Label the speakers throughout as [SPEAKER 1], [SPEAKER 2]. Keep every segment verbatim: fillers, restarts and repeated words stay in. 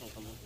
[SPEAKER 1] ng kamote.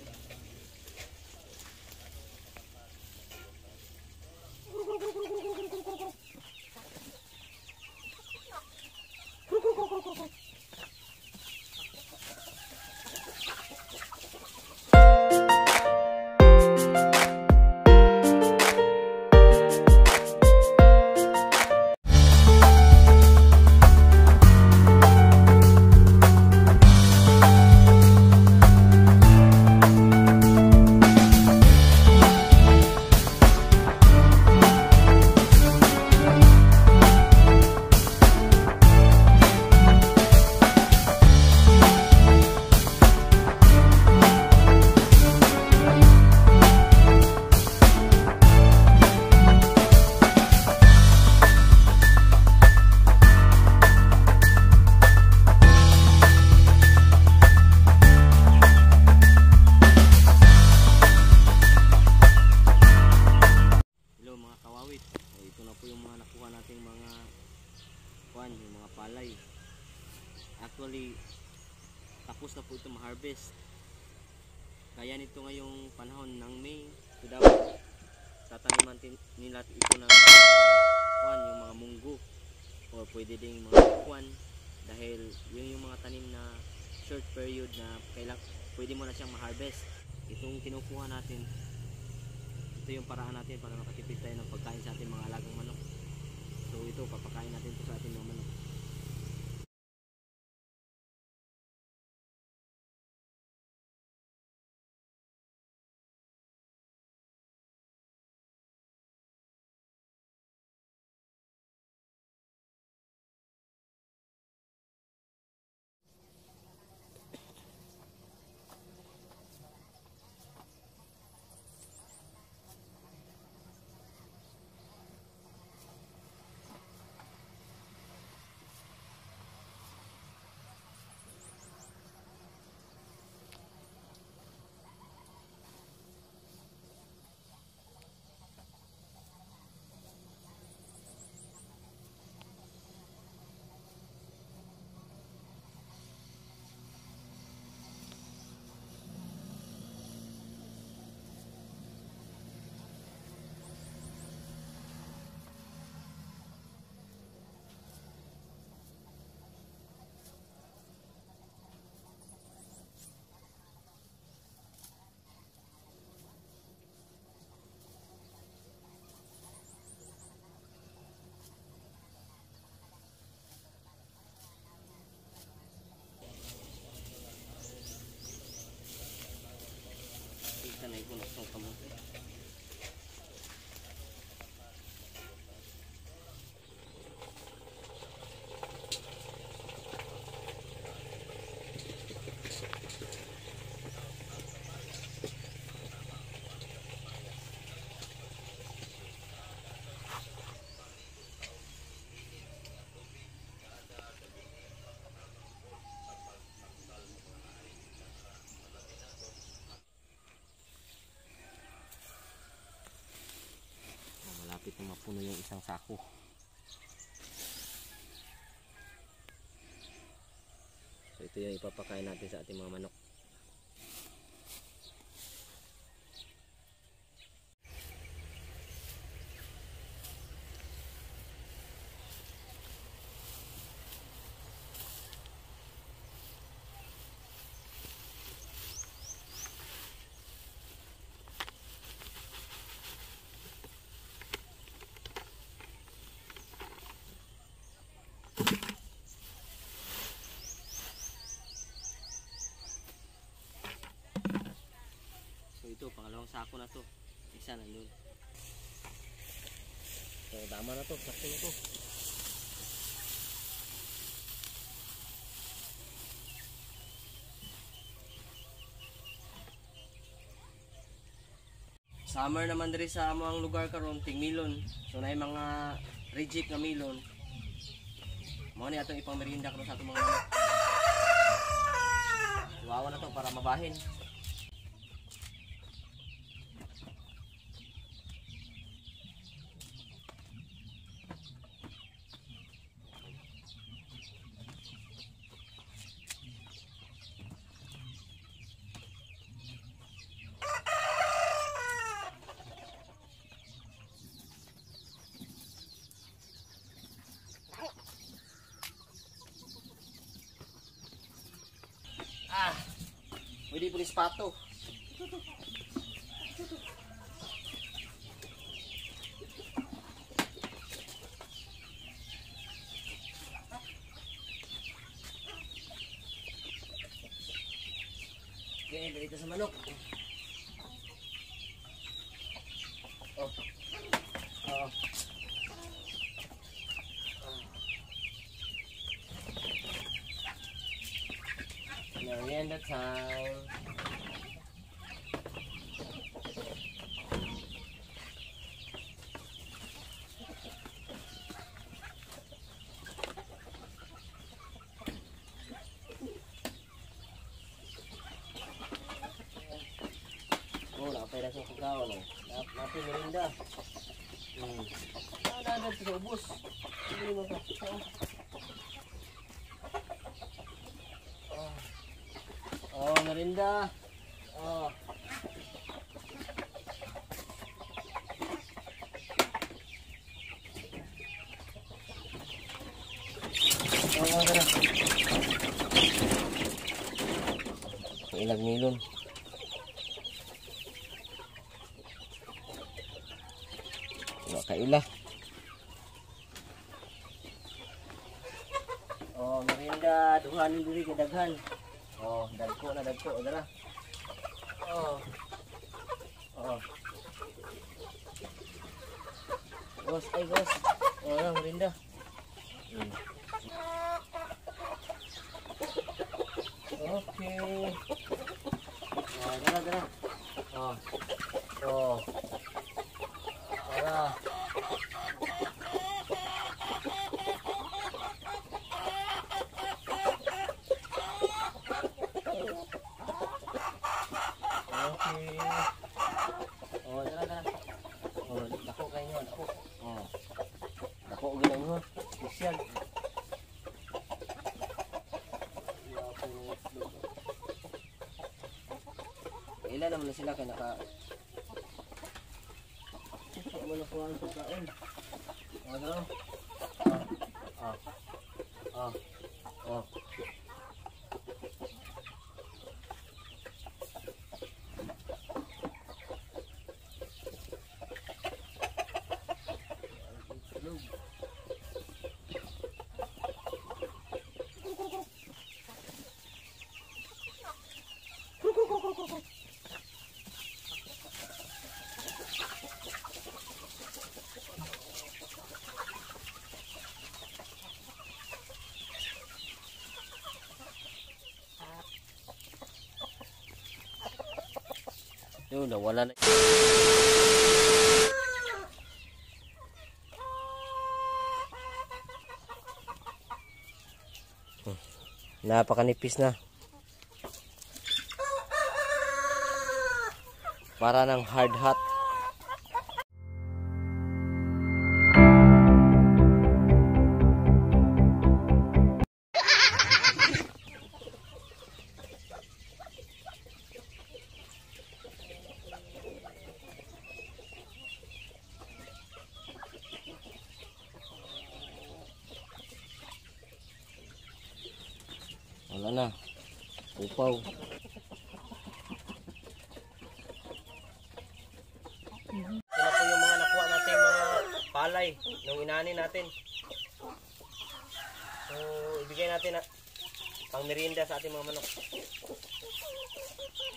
[SPEAKER 1] Yung mga palay. Actually, tapos na po ito ma-harvest. Kaya nito ngayong panahon ng May, ito daw tataniman nila ito ng kuan, yung mga munggo o pwede ding mga kuan, dahil yun yung mga tanim na short period na kailang pwede mo na siyang ma-harvest. Itong kinukuha natin, ito yung paraan natin para makatipid tayo ng pagkain sa ating mga alagang manok. So ito, papakain natin ito sa ating mga manok. Kita na ipunos ng kamote. Malapit na mapuno yung isang sako. So ito yung ipapakain natin sa ating mga manok. Ito, pangalawang sako na to. Isa nandun. So, tama na to. Sakto na to. Summer naman diri sa among lugar karon, ting milon. So, na yung mga reject na milon. Mao ni atong ipang merienda karon sa atong mga manok. Iwawa na to para mabahin. Pwede po pato. Okay, dito sa manok. Oh. Oh. Merienda time. Oh, nakapay na sa kagawa no. Nap napi merienda. Hmm. Ada ada sa ubos. Hindi mo pa. Oh, merinda. Oh. Oh, tara. Ilag nilon. Wala kaila. Oh, merinda. Duhan diri kadaghan. Oh, dagko na dagko, dara. Oh. Oh. Gos, ay gos. Oh, na merinda. Hmm. Okay. Oh, dara dara. Oh. Oh. Dara. Okay. Oh, dala dala. Oh, dako kayo nyo, dako. Oh. Dako gina mo. Special. Ilan naman na sila kaya naka Ito mo na kuha ang pagkain. Oh, dala. Oh. Oh. Oh. Yun, nawala na. Hmm. Napakanipis na. Para ng hard hat. Wala na. Upaw. Ito na po yung mga nakuha natin mga palay nung inani natin. So, ibigay natin na pang merienda sa ating mga manok.